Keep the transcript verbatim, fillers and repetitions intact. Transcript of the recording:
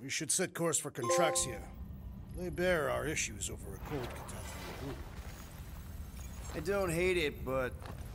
We should set course for Contraxia. Lay bare our issues over a cold catastrophe. I don't hate it, but